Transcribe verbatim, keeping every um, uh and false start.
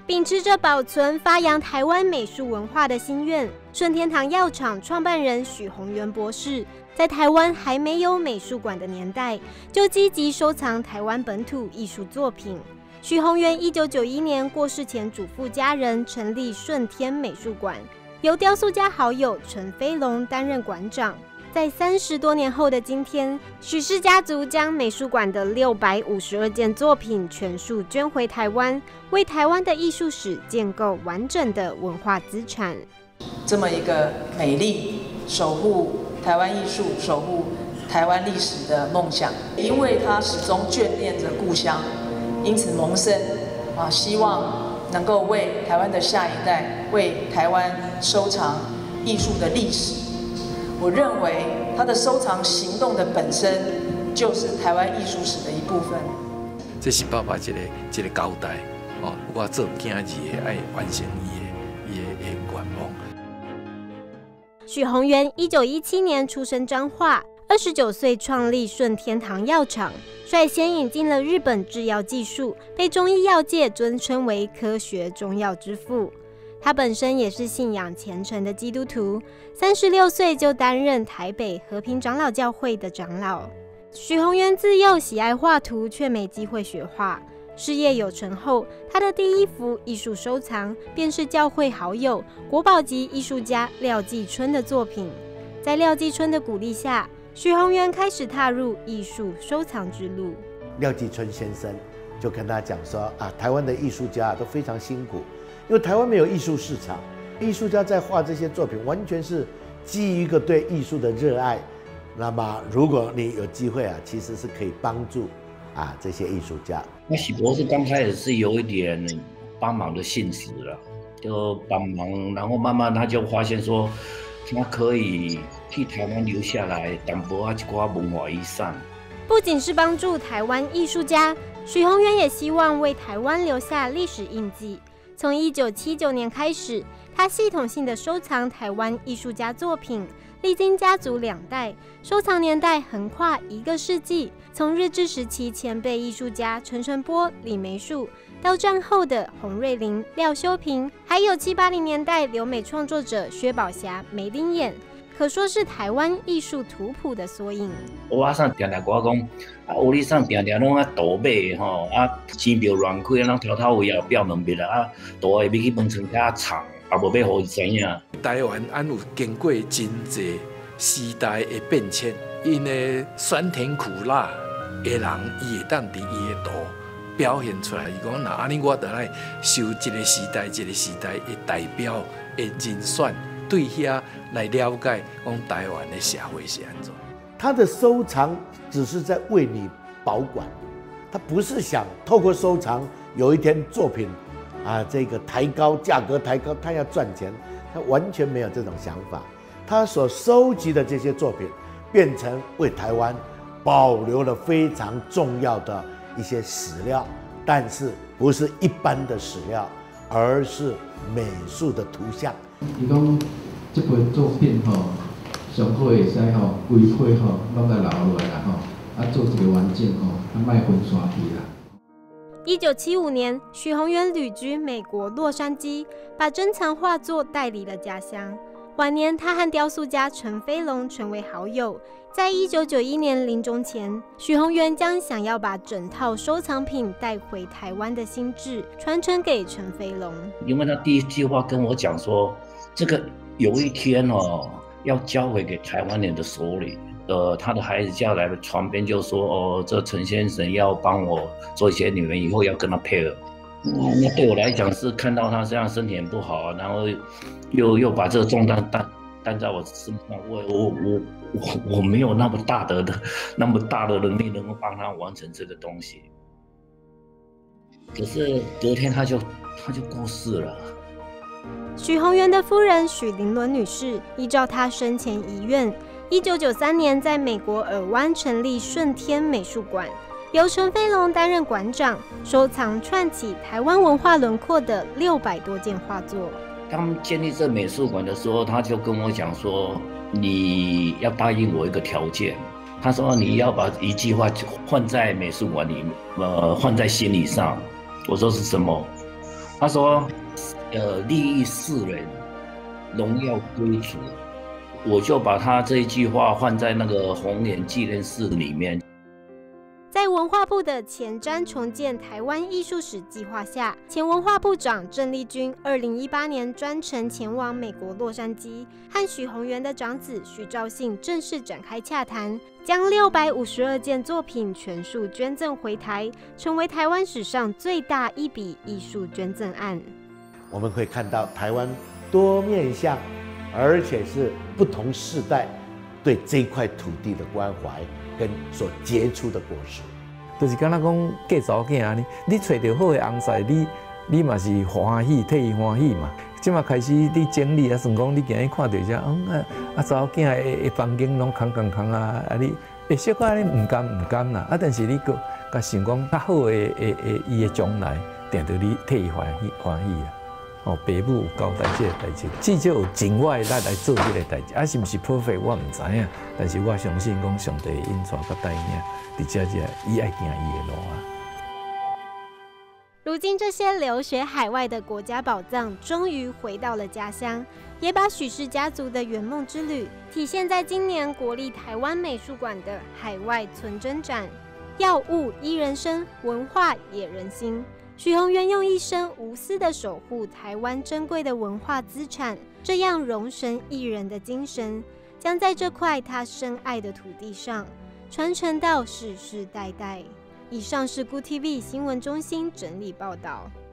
秉持着保存发扬台湾美术文化的心愿，顺天堂药厂创办人许宏源博士，在台湾还没有美术馆的年代，就积极收藏台湾本土艺术作品。许宏源一九九一年过世前，嘱咐家人成立顺天美术馆，由雕塑家好友陈飞龙担任馆长。在三十多年后的今天，许氏家族将美术馆的六百五十二件作品全数捐回台湾，为台湾的艺术史建构完整的文化资产。 这么一个美丽、守护台湾艺术、守护台湾历史的梦想，因为他始终眷恋着故乡，因此萌生啊，希望能够为台湾的下一代，为台湾收藏艺术的历史。我认为他的收藏行动的本身就是台湾艺术史的一部分。 这是爸爸一个一个交代哦，我做囝儿的爱完成伊的伊的伊的愿望。 许宏源一九一七年出生彰化，二十九岁创立顺天堂药厂，率先引进了日本制药技术，被中医药界尊称为科学中药之父。他本身也是信仰虔诚的基督徒，三十六岁就担任台北和平长老教会的长老。许宏源自幼喜爱画图，却没机会学画。事业有成后，他的第一幅艺术收藏便是教会好友、国宝级艺术家廖继春的作品。在廖继春的鼓励下，许宏源开始踏入艺术收藏之路。 廖继春先生就跟他讲说啊，台湾的艺术家都非常辛苦。因为台湾没有艺术市场，艺术家在画这些作品，完全是基于一个对艺术的热爱。那么，如果你有机会啊，其实是可以帮助啊这些艺术家。 那许博士刚开始是有一点帮忙的性质了，就帮忙，然后慢慢他就发现说，他可以替台湾留下来淡薄啊一寡文化遗产。 不仅是帮助台湾艺术家，许宏源也希望为台湾留下历史印记。从一九七九年开始，他系统性的收藏台湾艺术家作品，历经家族两代，收藏年代横跨一个世纪。从日治时期前辈艺术家陈澄波、李梅树，到战后的洪瑞麟、廖修平，还有七八零年代留美创作者薛宝霞、梅林衍，可说是台湾艺术图谱的缩影。 我上常常我讲，啊，屋里上常常拢啊倒买吼，啊钱票乱开，咱偷偷位也表两笔啦，啊，大个要去门窗遐藏，也无要互伊知影。 台湾俺有经过真济时代的变迁，因的酸甜苦辣的人，伊会当伫伊的图表现出来。伊讲，那安尼我得来收一个时代一个时代的代表的人选。对遐来了解，讲台湾的社会是安怎。 他的收藏只是在为你保管，他不是想透过收藏有一天作品啊这个抬高价格抬高，他要赚钱，他完全没有这种想法。他所收集的这些作品，变成为台湾保留了非常重要的一些史料，但是不是一般的史料，而是美术的图像。 伊讲这份作品吼，上好会使吼规批吼，拢来留落来啦吼，啊做一个完整吼，啊莫分散去啦。 一九七五年，许宏源旅居美国洛杉矶，把珍藏画作带离了家乡。晚年，他和雕塑家陈飞龙成为好友。在一九九一年临终前，许宏源将想要把整套收藏品带回台湾的心志传承给陈飞龙。 因为他第一句话跟我讲说，这个有一天哦，要交回给台湾人的手里。呃，他的孩子叫来床边就说，哦，这陈先生要帮我做一些女人，以后要跟他配合。嗯，那对我来讲是看到他这样身体很不好，然后又又把这个重担担担在我身上，我我我我我没有那么大的那么大的能力能够帮他完成这个东西。可是隔天他就他就过世了。 许宏源的夫人许玲伦女士依照他生前遗愿，一九九三年在美国尔湾成立顺天美术馆。由陈飞龙担任馆长，收藏串起台湾文化轮廓的六百多件画作。 他们建立这美术馆的时候，他就跟我讲说：“你要答应我一个条件。”他说：“你要把一句话换在美术馆里，呃，换在心理上。”我说：“是什么？” 他说，呃，利益世人，荣耀归主。我就把他这一句话放在那个红岩纪念室里面。 在文化部的前瞻重建台湾艺术史计划下，前文化部长郑丽君二零一八年专程前往美国洛杉矶，和许宏源的长子许兆信正式展开洽谈，将六百五十二件作品全数捐赠回台，成为台湾史上最大一笔艺术捐赠案。 我们会看到台湾多面向，而且是不同世代对这块土地的关怀跟所结出的果实。 就是敢若讲嫁查某囝安尼，你找到好的翁婿，你你嘛是欢喜，替伊欢喜嘛。即马开始你整理啊，算讲你今日看到只，嗯啊啊查某囝的的房间拢空空空啊，啊你会小可你唔甘唔甘啦，啊但是你个甲想讲较好的的的伊的将来，定着你替伊欢喜欢喜啦。哦，爸母有交代这个代志，至少有情我的力来做这个代志，啊是毋是 perfect 我唔知影，但是我相信讲上帝引带甲带领，伫遮遮伊爱行伊的路啊。 如今这些留学海外的国家宝藏终于回到了家乡，也把许氏家族的圆梦之旅体现在今年国立台湾美术馆的海外存真展。药物医人生，文化野人心。许宏源用一生无私地守护台湾珍贵的文化资产，这样容神益人的精神，将在这块他深爱的土地上传承到世世代代。以上是 Good T V 新闻中心整理报道。